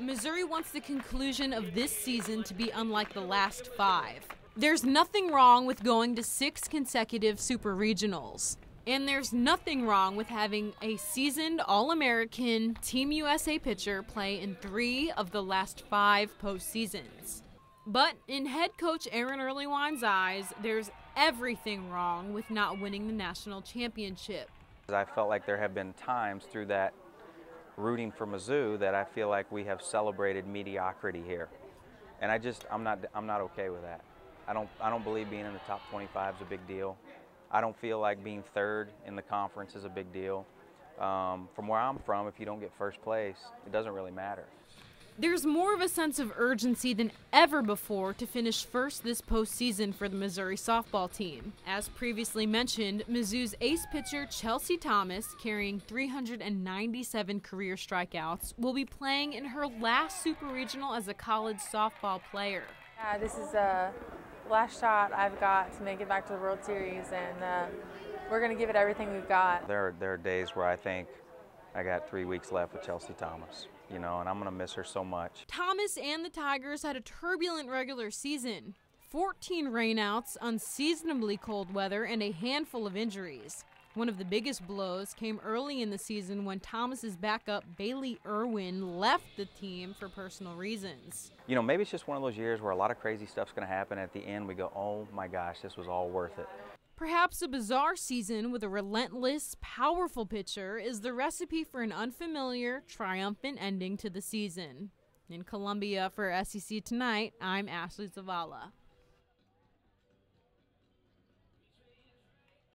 Missouri wants the conclusion of this season to be unlike the last 5. There's nothing wrong with going to 6 consecutive super regionals. And there's nothing wrong with having a seasoned All-American Team USA pitcher play in 3 of the last 5 postseasons. But in head coach Aaron Earlywine's eyes, there's everything wrong with not winning the national championship. I felt like there have been times through that rooting for Mizzou that I feel like we have celebrated mediocrity here. And I'm not okay with that. I don't believe being in the top 25 is a big deal. I don't feel like being 3rd in the conference is a big deal. From where I'm from, if you don't get 1st place, it doesn't really matter. There's more of a sense of urgency than ever before to finish first this postseason for the Missouri softball team. As previously mentioned, Mizzou's ace pitcher Chelsea Thomas, carrying 397 career strikeouts, will be playing in her last super regional as a college softball player. This is the last shot I've got to make it back to the World Series, and we're going to give it everything we've got. There are days where I think I got 3 weeks left with Chelsea Thomas, you know, and I'm going to miss her so much. Thomas and the Tigers had a turbulent regular season. 14 rainouts, unseasonably cold weather, and a handful of injuries. One of the biggest blows came early in the season when Thomas's backup Bailey Irwin left the team for personal reasons. You know, maybe it's just one of those years where a lot of crazy stuff's going to happen. At the end, we go, oh my gosh, this was all worth it. Perhaps a bizarre season with a relentless, powerful pitcher is the recipe for an unfamiliar, triumphant ending to the season. In Columbia for SEC Tonight, I'm Ashley Zavala.